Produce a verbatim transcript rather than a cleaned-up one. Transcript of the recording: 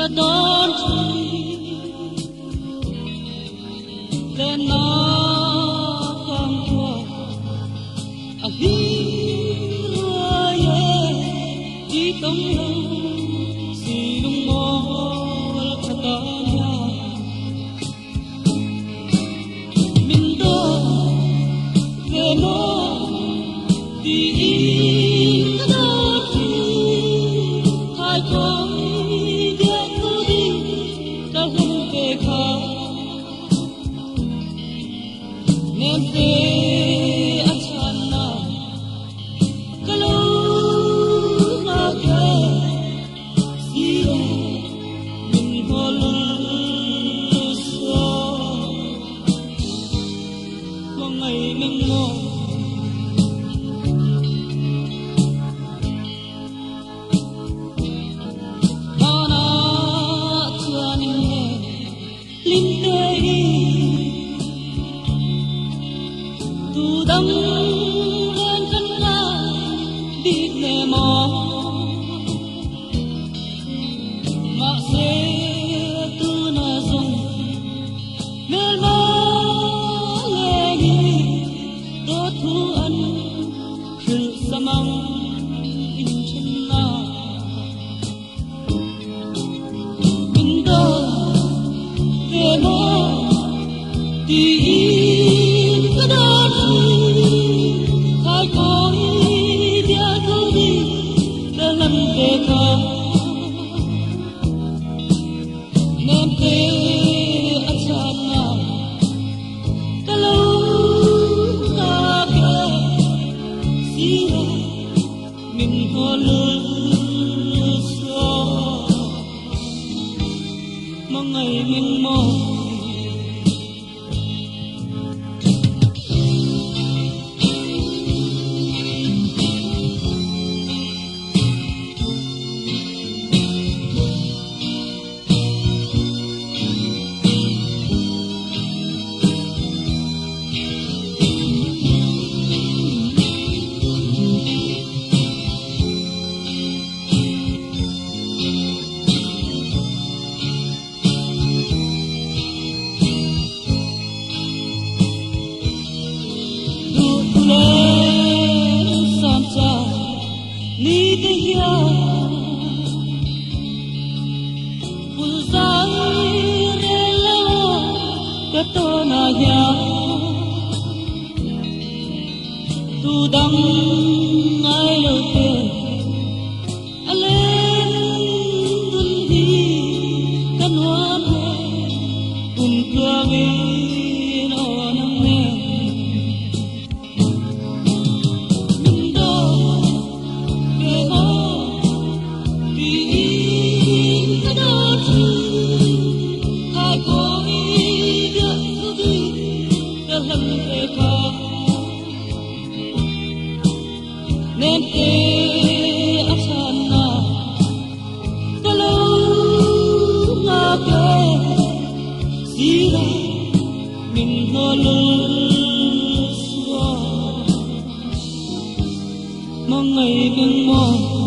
đã đón lên nó càng thua à hi hoa ye đi tông lâu si lung mô khát ta nha mình đó về nó đi in đó hai con Nente achana kalau lagi sia min holus Mengmawi Mengmawi mana Tuhan ini lindai tu đắm lên chân ga đi về mò mà sẽ tu na dùng mê mơ lệ đi đốt thu ăn khử sa măng in chân na mình đâu về mò đi cái đó hai con dia tu đi dalam deka nente achana kalau lagi sia min holus Mengmawi Mengmawi ni te ya pulsai rela katona ya tu dang ai lo te alen dun hi kanwa um tua vi no nam ne Nente achana kalau lagi sia min holus Mengmawi Mengmawi